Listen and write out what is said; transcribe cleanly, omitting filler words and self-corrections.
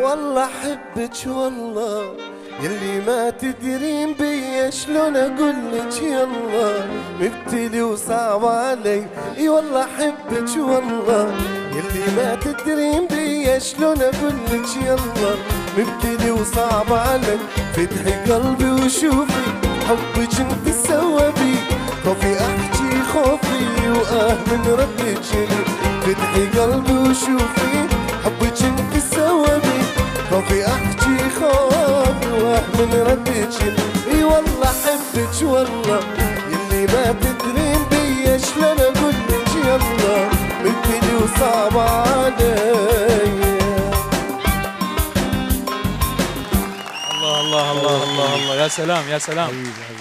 والله احبك والله يلي ما تدرين بيا شلون اقولك يلا مبتلي وصعب علي. اي والله احبك والله يلي ما تدرين بيا شلون اقولك يلا مبتلي وصعب علي. فتحي قلبي وشوفي حبك انت سوا بي خوفي احكي خوفي واه من ردك لي. فتحي قلبي وشوفي حبك انت سوا بي خوفي احكي خوفي واه من ردك لي. اي والله احبك والله يلي ما تدرين بيا شلون اقولك يلا مبتلي وصعب علي. الله الله الله الله الله، يا سلام يا سلام.